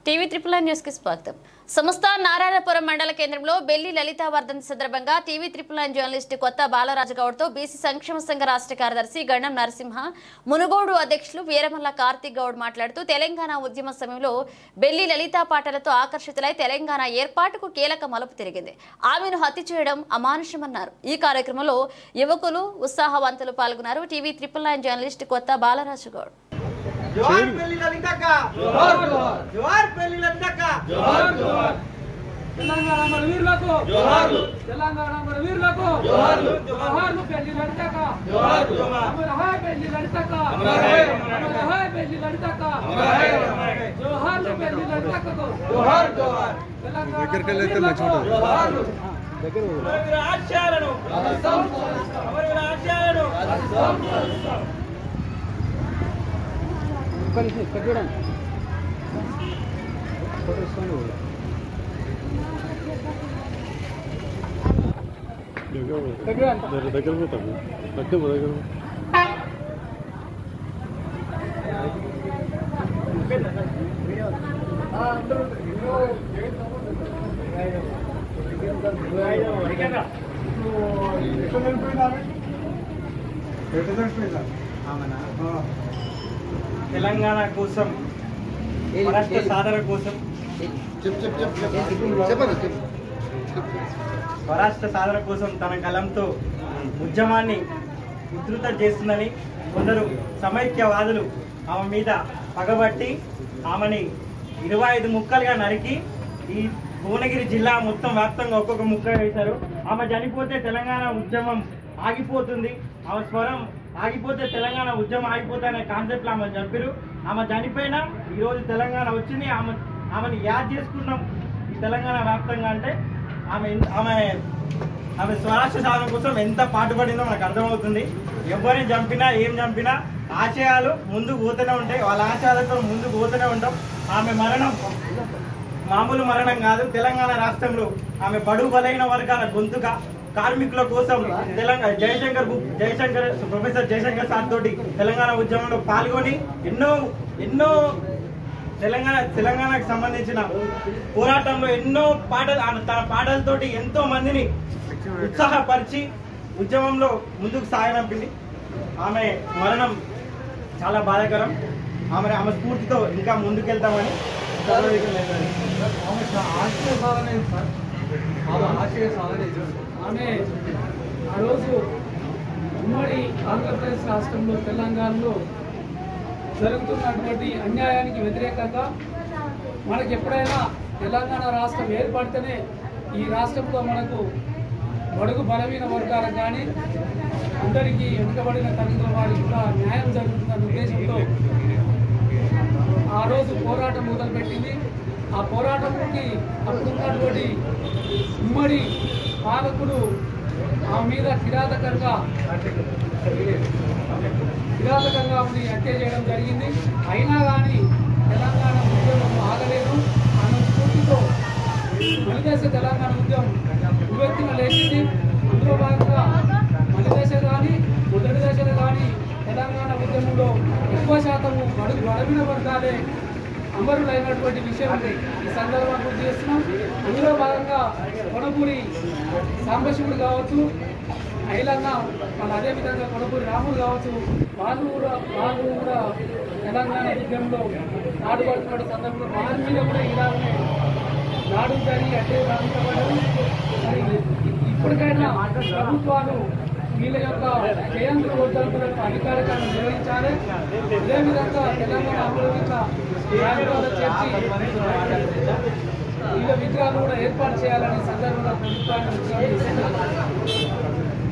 TV triple nine news కి స్వాగతం. సంస్థ నారాయణపురం మండల కేంద్రంలో బెల్లి లలిత వర్ధంతి సందర్భంగా టీవీ ట్రిపుల్ నైన్ జర్నలిస్ట్ కొత్త బాలరాజు గౌడ్తో బీసీ సంక్షేమ సంఘ రాష్ట్ర కార్యదర్శి గణం నరసింహ, మునుగోడు అధ్యక్షులు వీరమల్ల కార్తిక్ గౌడ్ మాట్లాడుతూ తెలంగాణ ఉద్యమ సమయంలో బెల్లి లలిత పాటలతో ఆకర్షితులై తెలంగాణ ఏర్పాటుకు కీలక మలుపు తిరిగింది. ఆమెను హత్య చేయడం అమానుషమన్నారు. ఈ కార్యక్రమంలో యువకులు ఉత్సాహవంతులు పాల్గొన్నారు. టీవీ ట్రిపుల్ నైన్ జర్నలిస్ట్ కొత్త బాలరాజు గౌడ్. जोहार बेली ललितक्का जोहार जोहार जोहार बेली ललितक्का जोहार जोहार తెలంగాణ మన వీరులకు జోహార్లు తెలంగాణ మన వీరులకు జోహార్లు జోహార్లు బెల్లి లలితక్కా జోహార్ జోహార్ అమర హై బెల్లి లలితక్కా అమర హై బెల్లి లలితక్కా జోహార్లు బెల్లి లలితక్కా జోహార్ జోహార్ తెలంగాణ దగ్గరికి వెళ్తే మంచిగా జోహార్లు దగ్గర అమర ఆశయాలను అమర ఆశయాలను కలిసి కట్టడం ఫోటోస్కొని దగ్గర పోతాము దగ్గర తెలంగాణ కోసం రాష్ట్ర సాధన కోసం స్వరాష్ట్ర సాధన కోసం తన కలంతో ఉద్యమాన్ని ఉధృతం చేస్తుందని కొందరు సమైక్యవాదులు ఆమె మీద పగబట్టి ఆమెని 25 ముక్కలుగా నరికి ఈ భువనగిరి జిల్లా మొత్తం వ్యాప్తంగా ఒక్కొక్క ముక్క వేశారు. ఆమె చనిపోతే తెలంగాణ ఉద్యమం ఆగిపోతుంది, ఆమె స్వరం ఆగిపోతే తెలంగాణ ఉద్యమం ఆగిపోతే అనే కాన్సెప్ట్లో ఆమె చెప్పారు. ఆమె చనిపోయినా ఈరోజు తెలంగాణ వచ్చింది. ఆమెను యాద్ చేసుకున్నాం ఈ తెలంగాణ వ్యాప్తంగా. అంటే ఆమె స్వరాష్ట్ర సాధన కోసం ఎంత పాటుపడిందో మనకు అర్థమవుతుంది. ఎవరిని చంపినా ఏం చంపినా ఆశయాలు ముందుకు పోతూనే ఉంటాయి, వాళ్ళ ఆశయాలతో ముందుకు పోతూనే ఉంటాం. ఆమె మరణం మామూలు మరణం కాదు. తెలంగాణ రాష్ట్రంలో ఆమె బడుగు బలైన వర్గాల గొంతుగా కార్మికుల కోసం ప్రొఫెసర్ జయశంకర్ సార్ తోటి తెలంగాణ ఉద్యమంలో పాల్గొని ఎన్నో తెలంగాణకు సంబంధించిన పోరాటంలో ఎన్నో పాటలు తన పాటలతోటి ఎంతో మందిని ఉత్సాహపరిచి ఉద్యమంలో ముందుకు సాగనంపింది. ఆమె మరణం చాలా బాధాకరం. ఆమె స్ఫూర్తితో ఇంకా ముందుకెళ్తామని ఆమె ఆ రోజు ఉమ్మడి ఆంధ్రప్రదేశ్ రాష్ట్రంలో తెలంగాణలో జరుగుతున్నటువంటి అన్యాయానికి వ్యతిరేకంగా మనకి ఎప్పుడైనా తెలంగాణ రాష్ట్రం ఏర్పడితేనే ఈ రాష్ట్రంలో మనకు బడుగు బలమైన వర్గాలకు కానీ అందరికీ వెనుకబడిన తరగతుల వారికి కూడా న్యాయం జరుగుతుందన్న ఉద్దేశంతో ఆ రోజు పోరాటం మొదలుపెట్టింది. ఆ పోరాటంకి అప్పుడున్నటువంటి ఉమ్మడి పాలకుడు ఆమె మీద కిరాతకంగా ఆమెని హత్య చేయడం జరిగింది. అయినా కానీ తెలంగాణ ఉద్యమం ఆగలేదు. ఆమె స్ఫూర్తితో మలిదశ తెలంగాణ ఉద్యమం ఉవ్వెత్తున లేచింది. అందులో భాగంగా మలిదశ కానీ మొదటి దశలు కానీ తెలంగాణ ఉద్యమంలో ఎక్కువ శాతము బలమైన వర్గాలే అమరులైనటువంటి విషయం ఈ సందర్భంగా గుర్తు చేస్తున్నాం. అందులో భాగంగా కొనపూరి సాంబశివుడు కావచ్చు, ఐలన్న మన అదేవిధంగా కొనపూరి రాముడు కావచ్చు, వాళ్ళు కూడా తెలంగాణ ఉద్యమంలో నాడుపడుతున్న సందర్భంలో వారి మీద కూడా ఇలాగనే నాడు జరిగి అట్టే రాబట్టబడ్డారు. మరి ఇప్పటికైనా ప్రభుత్వాలు వీళ్ళ యొక్క జయంతి వర్ధంతులకు అధికారికంగా నిర్వహించాలి. అదేవిధంగా తెలంగాణ అభివృద్ధిగా చేర్చి వీళ్ళ విగ్రహాలు కూడా ఏర్పాటు చేయాలని సందర్భంగా ప్రభుత్వాన్ని